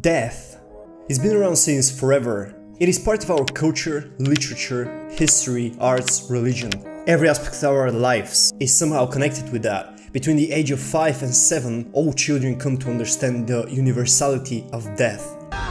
Death has been around since forever. It is part of our culture, literature, history, arts, religion. Every aspect of our lives is somehow connected with that. Between the age of 5 and 7, all children come to understand the universality of death.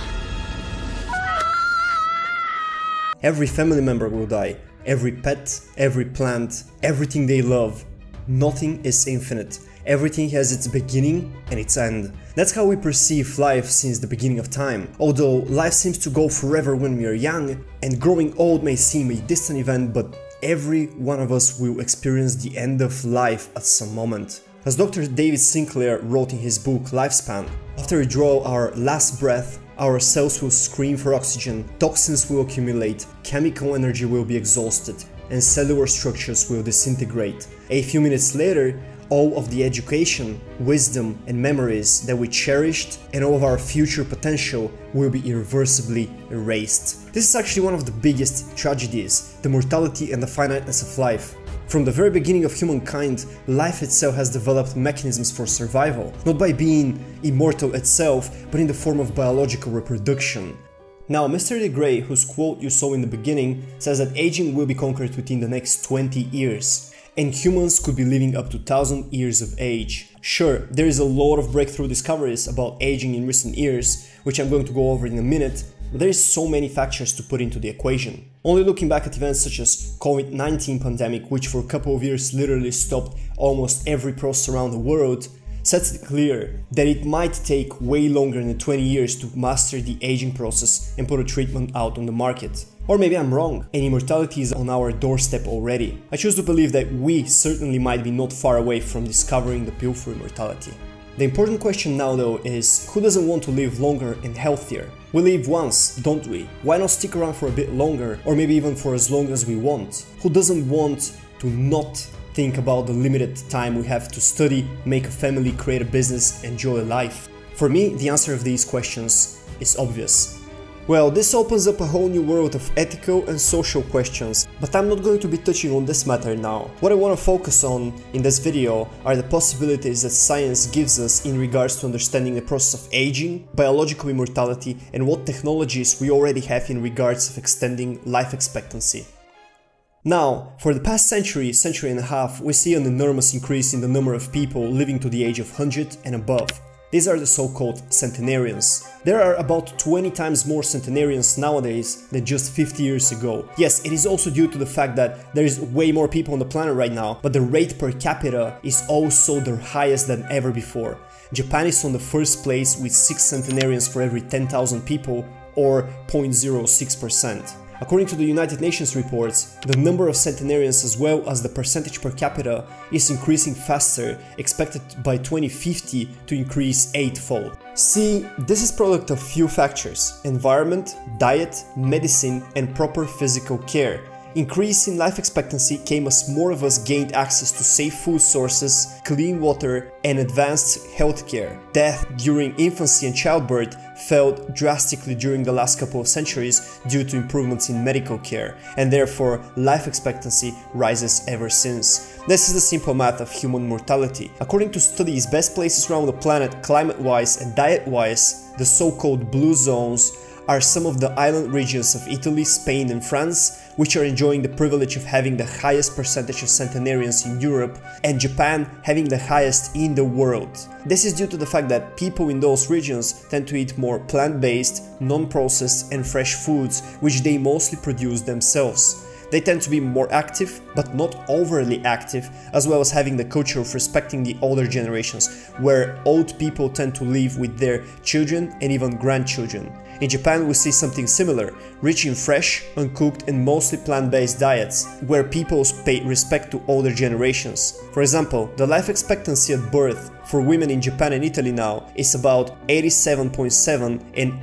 Every family member will die. Every pet, every plant, everything they love. Nothing is infinite. Everything has its beginning and its end. That's how we perceive life since the beginning of time. Although life seems to go forever when we are young, and growing old may seem a distant event, but every one of us will experience the end of life at some moment. As Dr. David Sinclair wrote in his book Lifespan, after we draw our last breath, our cells will scream for oxygen, toxins will accumulate, chemical energy will be exhausted, and cellular structures will disintegrate. A few minutes later, all of the education, wisdom and memories that we cherished and all of our future potential will be irreversibly erased. This is actually one of the biggest tragedies, the mortality and the finiteness of life. From the very beginning of humankind, life itself has developed mechanisms for survival, not by being immortal itself, but in the form of biological reproduction. Now, Mr. De Grey, whose quote you saw in the beginning, says that aging will be conquered within the next 20 years. And humans could be living up to 1,000 years of age. Sure, there is a lot of breakthrough discoveries about aging in recent years, which I'm going to go over in a minute, but there is so many factors to put into the equation. Only looking back at events such as COVID-19 pandemic, which for a couple of years literally stopped almost every process around the world, sets it clear that it might take way longer than 20 years to master the aging process and put a treatment out on the market. Or maybe I'm wrong, and immortality is on our doorstep already. I choose to believe that we certainly might be not far away from discovering the pill for immortality. The important question now though is, who doesn't want to live longer and healthier? We live once, don't we? Why not stick around for a bit longer, or maybe even for as long as we want? Who doesn't want to not think about the limited time we have to study, make a family, create a business, enjoy life? For me, the answer of these questions is obvious. Well, this opens up a whole new world of ethical and social questions, but I'm not going to be touching on this matter now. What I want to focus on in this video are the possibilities that science gives us in regards to understanding the process of aging, biological immortality, and what technologies we already have in regards of extending life expectancy. Now, for the past century and a half, we see an enormous increase in the number of people living to the age of 100 and above. These are the so-called centenarians. There are about 20 times more centenarians nowadays than just 50 years ago. Yes, it is also due to the fact that there is way more people on the planet right now, but the rate per capita is also the highest than ever before. Japan is on the first place with 6 centenarians for every 10,000 people, or 0.06%. According to the United Nations reports, the number of centenarians as well as the percentage per capita is increasing faster, expected by 2050 to increase 8-fold. See, this is product of few factors: environment, diet, medicine, and proper physical care. Increase in life expectancy came as more of us gained access to safe food sources, clean water, and advanced healthcare. Death during infancy and childbirth fell drastically during the last couple of centuries due to improvements in medical care, and therefore life expectancy rises ever since. This is the simple math of human mortality. According to studies, best places around the planet climate-wise and diet-wise, the so-called blue zones, are some of the island regions of Italy, Spain and France, which are enjoying the privilege of having the highest percentage of centenarians in Europe, and Japan having the highest in the world. This is due to the fact that people in those regions tend to eat more plant-based, non-processed and fresh foods, which they mostly produce themselves. They tend to be more active, but not overly active, as well as having the culture of respecting the older generations, where old people tend to live with their children and even grandchildren. In Japan we see something similar, rich in fresh, uncooked and mostly plant-based diets, where people pay respect to older generations. For example, the life expectancy at birth for women in Japan and Italy now is about 87.7 and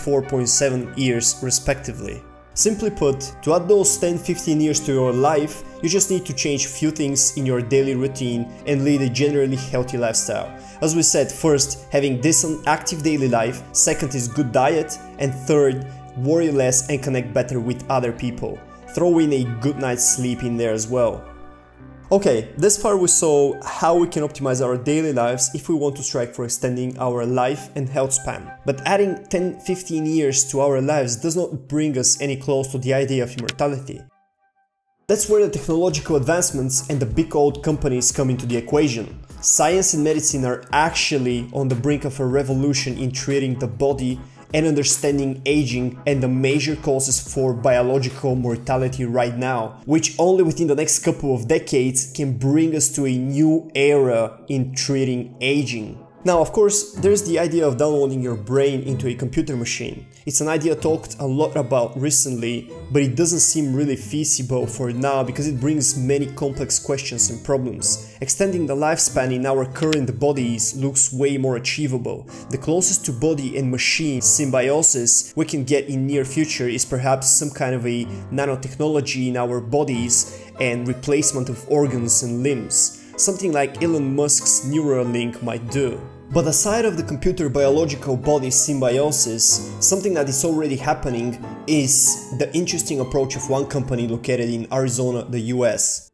84.7 years respectively. Simply put, to add those 10-15 years to your life, you just need to change a few things in your daily routine and lead a generally healthy lifestyle. As we said, first, having decent active daily life, second is good diet, and third, worry less and connect better with other people. Throw in a good night's sleep in there as well. Okay, this far we saw how we can optimize our daily lives if we want to strive for extending our life and health span. But adding 10-15 years to our lives does not bring us any close to the idea of immortality. That's where the technological advancements and the big old companies come into the equation. Science and medicine are actually on the brink of a revolution in treating the body and understanding aging and the major causes for biological mortality right now, which only within the next couple of decades can bring us to a new era in treating aging. Now, of course, there's the idea of downloading your brain into a computer machine. It's an idea talked a lot about recently, but it doesn't seem really feasible for now because it brings many complex questions and problems. Extending the lifespan in our current bodies looks way more achievable. The closest to body and machine symbiosis we can get in near future is perhaps some kind of a nanotechnology in our bodies and replacement of organs and limbs. Something like Elon Musk's Neuralink might do. But aside of the computer-biological body symbiosis, something that is already happening is the interesting approach of one company located in Arizona, the US.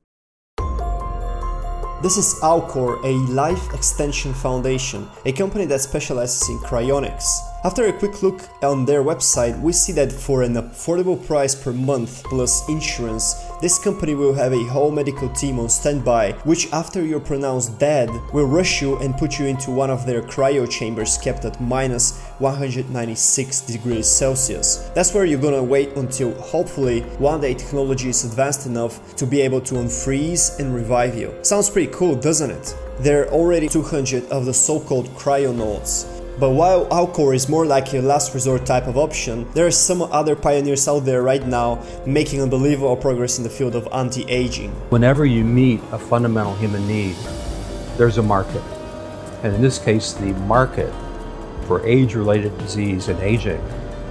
This is Alcor, a life extension foundation, a company that specializes in cryonics. After a quick look on their website, we see that for an affordable price per month plus insurance, this company will have a whole medical team on standby, which after you're pronounced dead, will rush you and put you into one of their cryo chambers kept at minus 196 degrees Celsius. That's where you're gonna wait until hopefully one day technology is advanced enough to be able to unfreeze and revive you. Sounds pretty cool, doesn't it? There are already 200 of the so-called cryonauts. But while Alcor is more like a last resort type of option, there are some other pioneers out there right now making unbelievable progress in the field of anti-aging. Whenever you meet a fundamental human need, there's a market. And in this case, the market for age-related disease and aging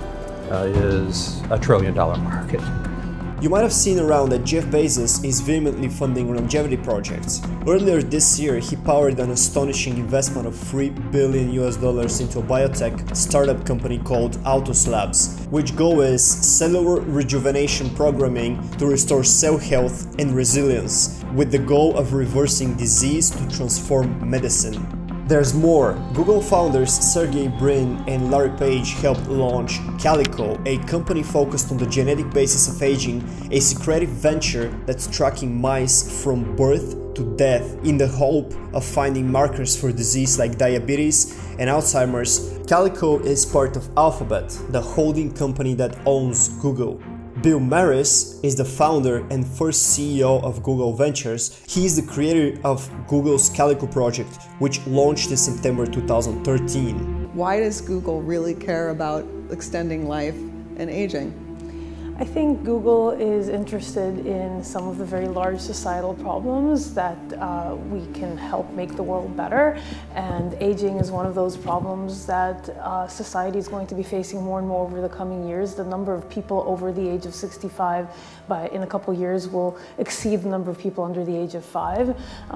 is a $1 trillion market. You might have seen around that Jeff Bezos is vehemently funding longevity projects. Earlier this year, he powered an astonishing investment of $3 billion into a biotech startup company called Autos Labs, which goal is cellular rejuvenation programming to restore cell health and resilience, with the goal of reversing disease to transform medicine. There's more. Google founders Sergey Brin and Larry Page helped launch Calico, a company focused on the genetic basis of aging, a secretive venture that's tracking mice from birth to death in the hope of finding markers for disease like diabetes and Alzheimer's. Calico is part of Alphabet, the holding company that owns Google. Bill Maris is the founder and first CEO of Google Ventures. He is the creator of Google's Calico project, which launched in September 2013. Why does Google really care about extending life and aging? I think Google is interested in some of the very large societal problems that we can help make the world better, and aging is one of those problems that society is going to be facing more and more over the coming years. The number of people over the age of 65 in a couple of years will exceed the number of people under the age of 5,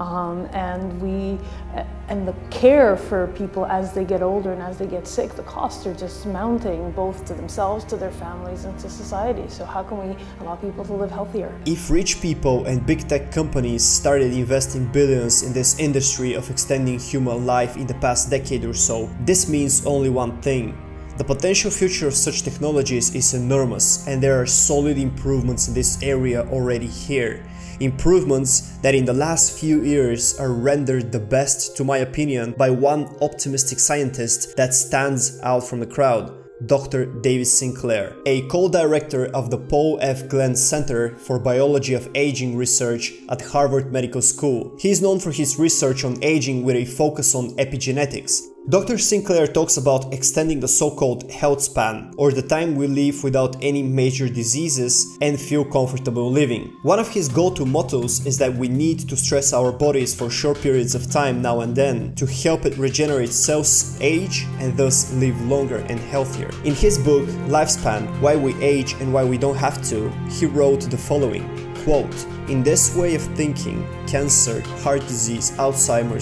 and the care for people as they get older and as they get sick, the costs are just mounting both to themselves, to their families, and to society. So how can we allow people to live healthier? If rich people and big tech companies started investing billions in this industry of extending human life in the past decade or so, this means only one thing. The potential future of such technologies is enormous, and there are solid improvements in this area already here. Improvements that in the last few years are rendered the best, to my opinion, by one optimistic scientist that stands out from the crowd. Dr. David Sinclair, a co-director of the Paul F. Glenn Center for Biology of Aging Research at Harvard Medical School. He is known for his research on aging with a focus on epigenetics. Dr. Sinclair talks about extending the so-called health span, or the time we live without any major diseases and feel comfortable living. One of his go-to mottos is that we need to stress our bodies for short periods of time now and then to help it regenerate cells, age, and thus live longer and healthier. In his book, Lifespan, Why We Age and Why We Don't Have to, he wrote the following, quote, "In this way of thinking, cancer, heart disease, Alzheimer's,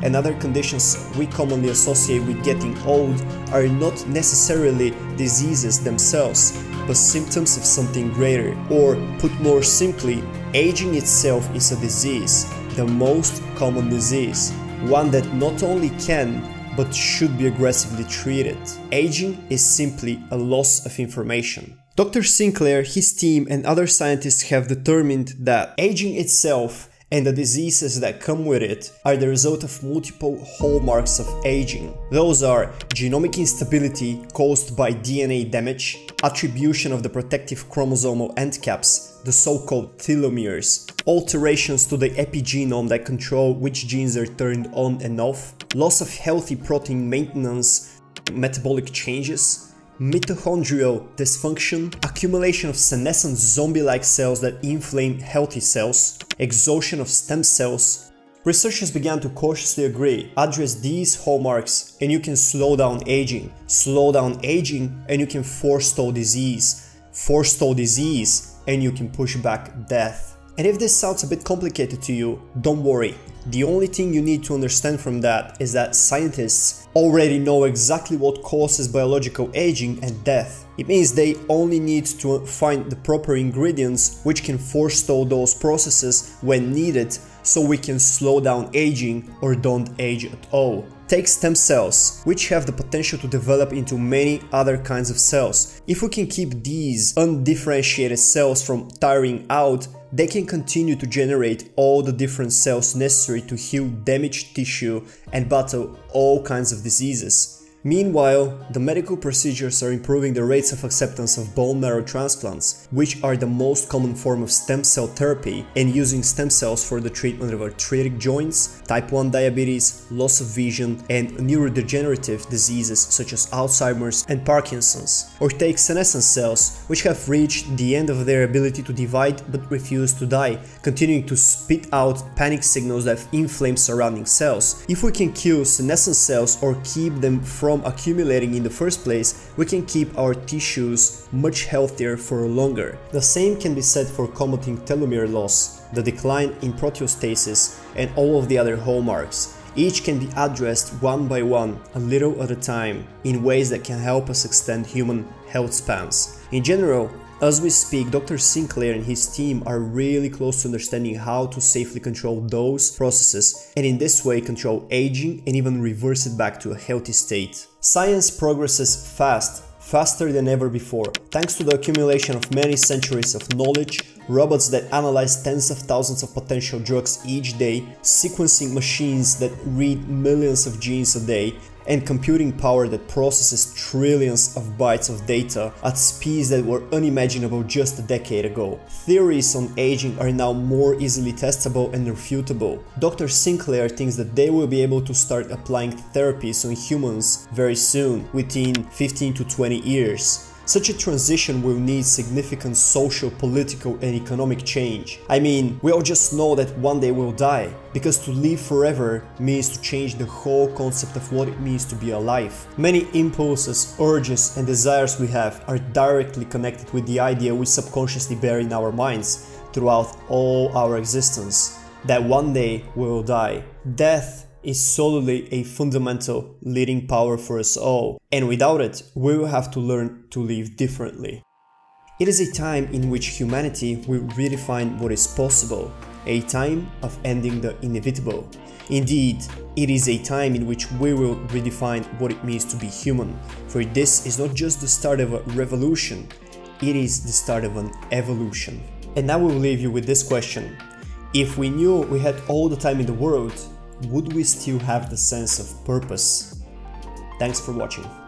and other conditions we commonly associate with getting old are not necessarily diseases themselves, but symptoms of something greater. Or, put more simply, aging itself is a disease, the most common disease, one that not only can but should be aggressively treated. Aging is simply a loss of information. Dr. Sinclair, his team, and other scientists have determined that aging itself and the diseases that come with it are the result of multiple hallmarks of aging. Those are genomic instability caused by DNA damage, attribution of the protective chromosomal end caps, the so-called telomeres, alterations to the epigenome that control which genes are turned on and off, loss of healthy protein maintenance, metabolic changes, mitochondrial dysfunction, accumulation of senescent zombie-like cells that inflame healthy cells, exhaustion of stem cells. Researchers began to cautiously agree, address these hallmarks and you can slow down aging. Slow down aging and you can forestall disease. Forestall disease and you can push back death. And if this sounds a bit complicated to you, don't worry. The only thing you need to understand from that is that scientists already know exactly what causes biological aging and death. It means they only need to find the proper ingredients which can forestall those processes when needed, so we can slow down aging or don't age at all. Take stem cells, which have the potential to develop into many other kinds of cells. If we can keep these undifferentiated cells from tiring out, they can continue to generate all the different cells necessary to heal damaged tissue and battle all kinds of diseases. Meanwhile, the medical procedures are improving the rates of acceptance of bone marrow transplants, which are the most common form of stem cell therapy, and using stem cells for the treatment of arthritic joints, type 1 diabetes, loss of vision, and neurodegenerative diseases such as Alzheimer's and Parkinson's. Or take senescent cells, which have reached the end of their ability to divide but refuse to die, continuing to spit out panic signals that inflame surrounding cells. If we can kill senescent cells or keep them from accumulating in the first place, we can keep our tissues much healthier for longer. The same can be said for combating telomere loss, the decline in proteostasis, and all of the other hallmarks. Each can be addressed one by one, a little at a time, in ways that can help us extend human health spans. In general, as we speak, Dr. Sinclair and his team are really close to understanding how to safely control those processes, and in this way control aging and even reverse it back to a healthy state. Science progresses fast, faster than ever before, thanks to the accumulation of many centuries of knowledge, robots that analyze tens of thousands of potential drugs each day, sequencing machines that read millions of genes a day, and computing power that processes trillions of bytes of data at speeds that were unimaginable just a decade ago. Theories on aging are now more easily testable and refutable. Dr. Sinclair thinks that they will be able to start applying therapies on humans very soon, within 15 to 20 years. Such a transition will need significant social, political, and economic change. I mean, we all just know that one day we'll die, because to live forever means to change the whole concept of what it means to be alive. Many impulses, urges, and desires we have are directly connected with the idea we subconsciously bear in our minds throughout all our existence, that one day we will die. Death is solely a fundamental leading power for us all, and without it, we will have to learn to live differently. It is a time in which humanity will redefine what is possible, a time of ending the inevitable. Indeed, it is a time in which we will redefine what it means to be human, for this is not just the start of a revolution, it is the start of an evolution. And now we'll leave you with this question. If we knew we had all the time in the world, would we still have the sense of purpose? Thanks for watching.